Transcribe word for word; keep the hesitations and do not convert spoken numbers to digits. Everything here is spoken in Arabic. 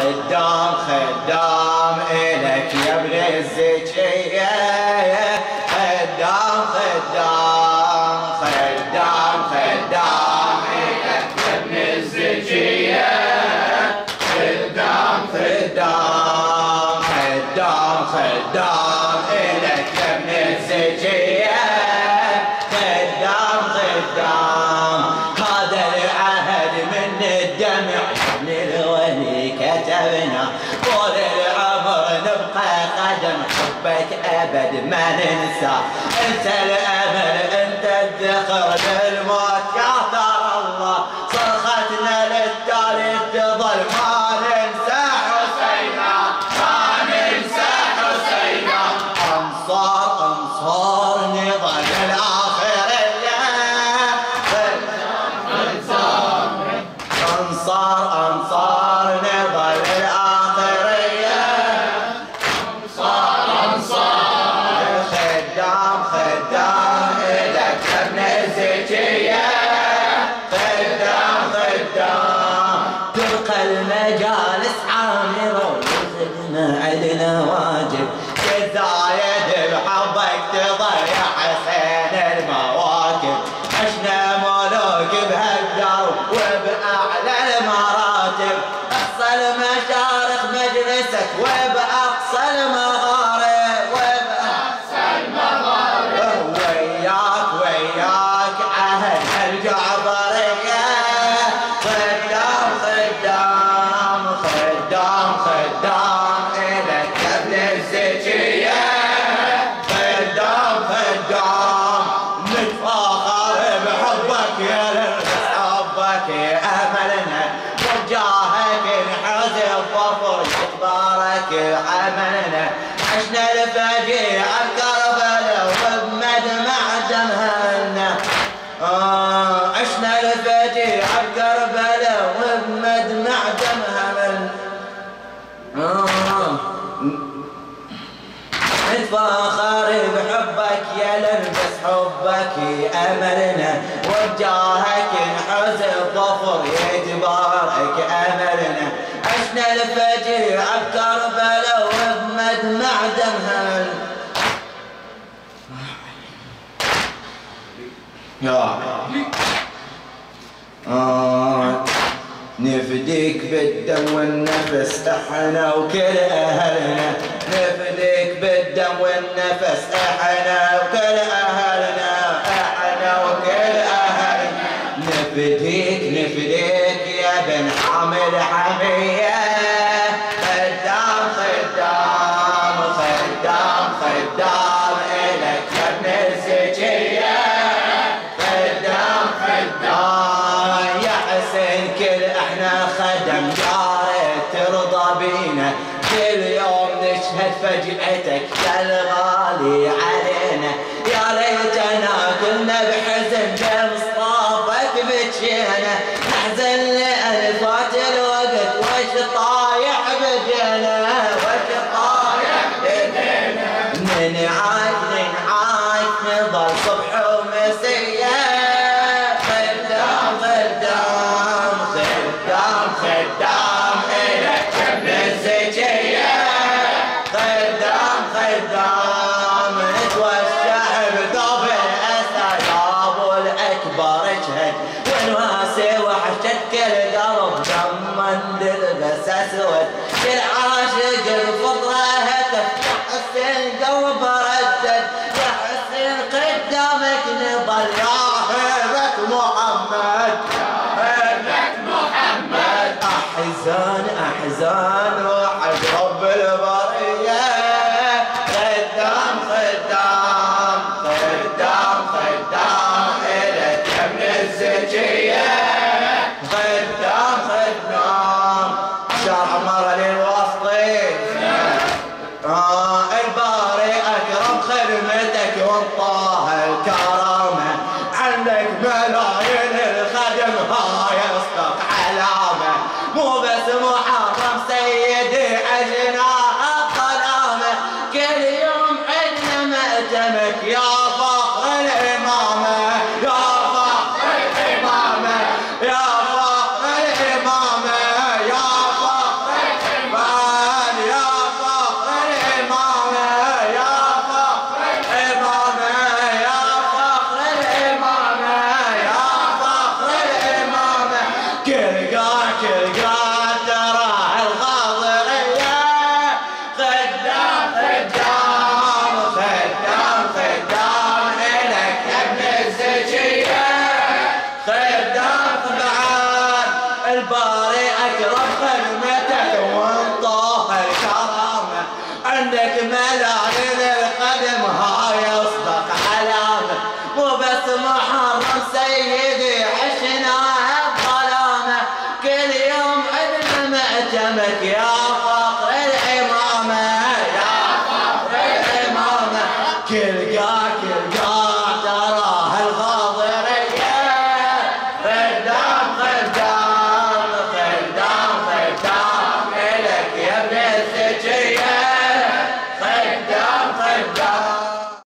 خدام خدام إلك يا ابن الزكية، خدام خدام خدام خدام إلك يا ابن الزكية، خدام خدام خدام خدام إلك يا ابن الزكية، خدام خدام. هذا العهد من الدمع من الولي كتبنا، طول العمر نبقى قدم حبك أبد ما ننسى. انت الأمل انت الذخر للموت يا ترى الله، صرختنا للتاريخ تظل ما ننسى حسينا، ما ننسى حسينا. أنصار أنصار نظل الآخرية، أنصار أنصار نظل الآخرية، أنصار أنصار. خدام خدام إلك يا ابن الزكية، خدام خدام. تبقى المجالس عامرة والخدمة عدنا واجب، كالزايد بحبك تضيع حسين المواكب. عشنا ملوك بهالدار وبأعلى المراتب، أقصى المشارق مجلسك وبأقصى المغارب، وبأقصى المغارب. وياك وياك عهد الجعفرية، خدام خدام خدام خدام إلك يا ابن الزكية، خدام خدام. نتفاخر بحبك يا للغس حبك أملنا، وبجاهك نحوز الظفر يتبارك عملنا. عشنا الفجيع بكربلاء وبمدمع دمهنا، آه عشنا الفجيع بكربلاء وبمدمع دمهنا. آه نتفاخر بحبك يا لنبس حبك أملنا، وبجاهك نحوز الظفر يتبارك أملنا. عشنا الفجيع بكربلاء وبمدمع دمها. يا آه نفديك بالدم والنفس احنا وكل اهلنا، نفديك بالدم والنفس احنا وكل اهلنا، احنا وكل اهلنا. نفديك نفديك يا بن حامد حمية، خدام خدام خدام خدام إلك يا ابن الزكية، خدام خدام. يا حسين كل احنا خدم يا ريت ترضى بينا، كل يوم نشهد فجأتك يا الغالي علينا. يا ليتنا كنا بحزن بمصطفك بجينا، نحزن لأن فات الوقت وش طايح بدينا، وش طايح بدينا. ننعاش ننعاش نظل صبح ومسية، خدام خدام خدام خدام إلك يا ابن الزكية، خدام خدام. نتوشح بثوب الأسد أبو الأكبر اجهد، ونواسي وحشتك القلب دما للبس أسود. كل عاشق الفطرة هتف يا حسين قلب ردد، يا حسين قدامك نضل يا هيبة محمد، يا هيبة محمد. أحزان أحزان روحك رب البرية، خدام خدام خدام خدام إلك يا ابن الزكية، خدام خدام. شعمر للوسطين آه الباري أكرم خدمتك وانطاه الكرامة، عندك ملايين الخدم هاي اصدق علامة. مو بس محرم سيدي عشناها الظلامة، كل يوم عندنا مأتمك يا فخر الإمامة، يا فخر الإمامة، يا فخر الإمامة، يا فخر الإمامة. عندك ملال للقدم هاي اصدق علامة، مو بس محرم سيدي عشناها بظلامة، كل يوم عندنا مأتمك يا